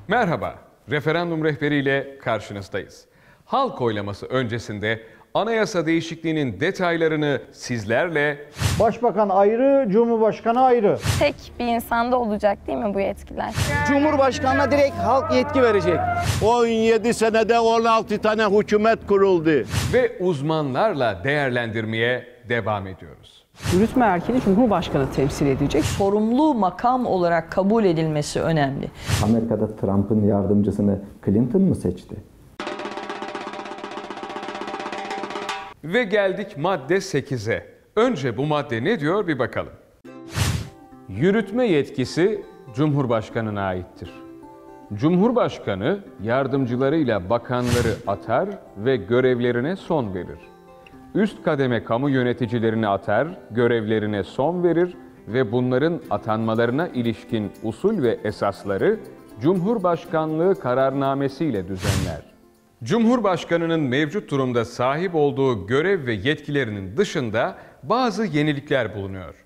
Merhaba, referandum rehberiyle karşınızdayız. Halk oylaması öncesinde anayasa değişikliğinin detaylarını sizlerle... Başbakan ayrı, Cumhurbaşkanı ayrı. Tek bir insanda olacak değil mi bu yetkiler? Cumhurbaşkanına direkt halk yetki verecek. 17 senede 16 tane hükümet kuruldu. Ve uzmanlarla değerlendirmeye devam ediyoruz. Yürütme erkini Cumhurbaşkanı temsil edecek. Sorumlu makam olarak kabul edilmesi önemli. Amerika'da Trump'ın yardımcısını Clinton mı seçti? Ve geldik madde 8'e. Önce bu madde ne diyor bir bakalım. Yürütme yetkisi Cumhurbaşkanı'na aittir. Cumhurbaşkanı yardımcılarıyla bakanları atar ve görevlerine son verir. Üst kademe kamu yöneticilerini atar, görevlerine son verir ve bunların atanmalarına ilişkin usul ve esasları Cumhurbaşkanlığı kararnamesiyle düzenler. Cumhurbaşkanının mevcut durumda sahip olduğu görev ve yetkilerinin dışında bazı yenilikler bulunuyor.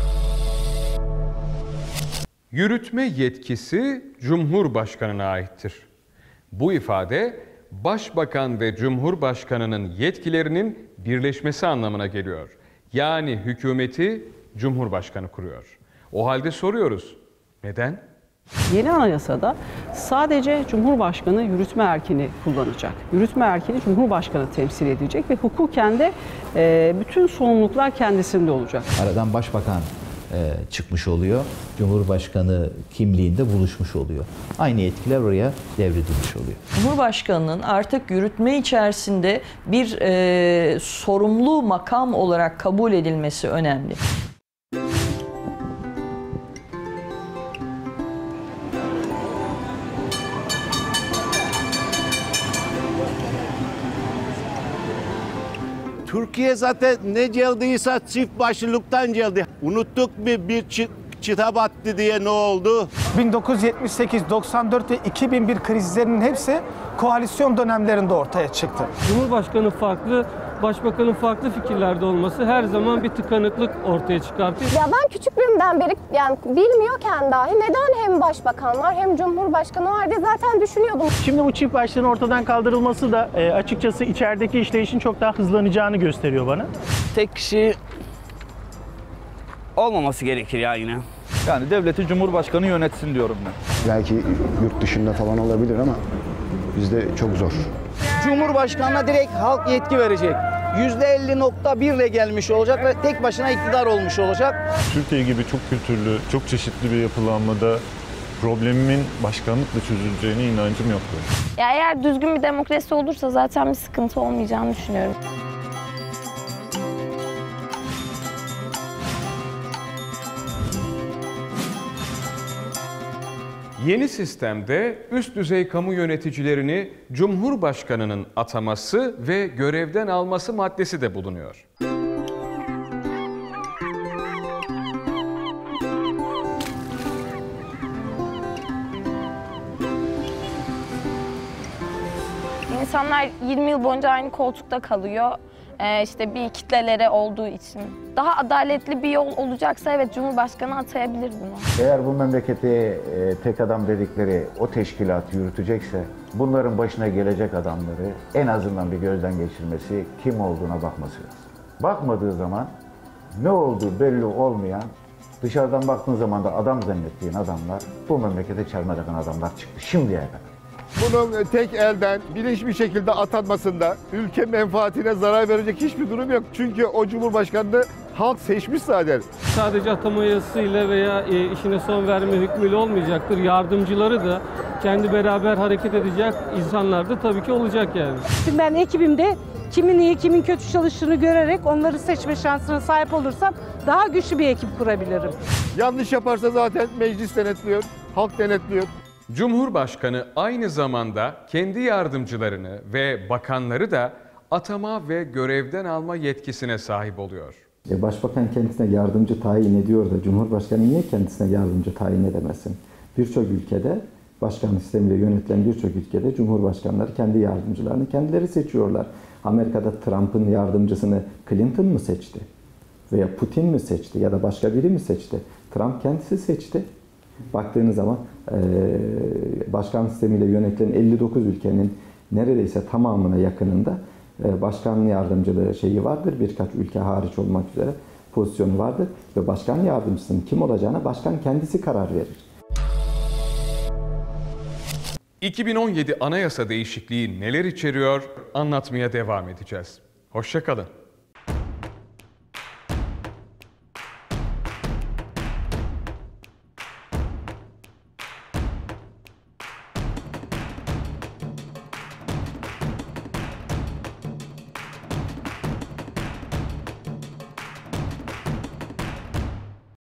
Yürütme yetkisi Cumhurbaşkanı'na aittir. Bu ifade Başbakan ve Cumhurbaşkanı'nın yetkilerinin birleşmesi anlamına geliyor. Yani hükümeti Cumhurbaşkanı kuruyor. O halde soruyoruz, neden? Yeni anayasada sadece Cumhurbaşkanı yürütme erkini kullanacak. Yürütme erkini Cumhurbaşkanı temsil edecek ve hukuken de bütün sorumluluklar kendisinde olacak. Aradan başbakan çıkmış oluyor. Cumhurbaşkanı kimliğinde buluşmuş oluyor. Aynı yetkiler oraya devredilmiş oluyor. Cumhurbaşkanının artık yürütme içerisinde bir sorumlu makam olarak kabul edilmesi önemli. Türkiye zaten ne geldiyse çift başlılıktan geldi. Unuttuk mu bir çıta battı diye ne oldu? 1978, 94 ve 2001 krizlerinin hepsi koalisyon dönemlerinde ortaya çıktı. Cumhurbaşkanı farklı, başbakanın farklı fikirlerde olması her zaman bir tıkanıklık ortaya çıkartıyor. Ya ben küçüklüğümden beri yani bilmiyorken dahi neden hem başbakan var hem cumhurbaşkanı var diye zaten düşünüyordum. Şimdi bu çift başlığın ortadan kaldırılması da açıkçası içerideki işleyişin çok daha hızlanacağını gösteriyor bana. Tek kişi olmaması gerekir ya yine. Yani devleti Cumhurbaşkanı yönetsin diyorum ben. Belki yurt dışında falan olabilir ama bizde çok zor. Cumhurbaşkanına direkt halk yetki verecek. %50.1 ile gelmiş olacak ve tek başına iktidar olmuş olacak. Türkiye gibi çok kültürlü, çok çeşitli bir yapılanmada problemimin başkanlıkla çözüleceğine inancım yoktu. Ya eğer düzgün bir demokrasi olursa zaten bir sıkıntı olmayacağını düşünüyorum. Yeni sistemde üst düzey kamu yöneticilerini Cumhurbaşkanı'nın ataması ve görevden alması maddesi de bulunuyor. İnsanlar 20 yıl boyunca aynı koltukta kalıyor. İşte bir kitlelere olduğu için. Daha adaletli bir yol olacaksa evet Cumhurbaşkanı atayabilirdim o. Eğer bu memleketi tek adam dedikleri o teşkilat yürütecekse bunların başına gelecek adamları en azından bir gözden geçirmesi, kim olduğuna bakması lazım. Bakmadığı zaman ne olduğu belli olmayan, dışarıdan baktığın zaman da adam zannettiğin adamlar bu memlekete çelme takan adamlar çıktı şimdiye kadar. Bunun tek elden bilinçli bir şekilde atanmasında ülke menfaatine zarar verecek hiçbir durum yok. Çünkü o Cumhurbaşkanı'nı halk seçmiş zaten. Sadece atama yasasıyla veya işine son verme hükmüyle olmayacaktır. Yardımcıları da kendi beraber hareket edecek insanlar da tabii ki olacak yani. Şimdi ben ekibimde kimin iyi, kimin kötü çalıştığını görerek onları seçme şansına sahip olursam daha güçlü bir ekip kurabilirim. Yanlış yaparsa zaten meclis denetliyor, halk denetliyor. Cumhurbaşkanı aynı zamanda kendi yardımcılarını ve bakanları da atama ve görevden alma yetkisine sahip oluyor. Başbakan kendisine yardımcı tayin ediyor da Cumhurbaşkanı niye kendisine yardımcı tayin edemesin? Birçok ülkede, başkan sistemiyle yönetilen birçok ülkede Cumhurbaşkanları kendi yardımcılarını kendileri seçiyorlar. Amerika'da Trump'ın yardımcısını Clinton mı seçti? Veya Putin mi seçti ya da başka biri mi seçti? Trump kendisi seçti. Baktığınız zaman başkan sistemiyle yönetilen 59 ülkenin neredeyse tamamına yakınında başkan yardımcılığı şeyi vardır. Birkaç ülke hariç olmak üzere pozisyonu vardır. Ve başkan yardımcısının kim olacağına başkan kendisi karar verir. 2017 anayasa değişikliği neler içeriyor anlatmaya devam edeceğiz. Hoşça kalın.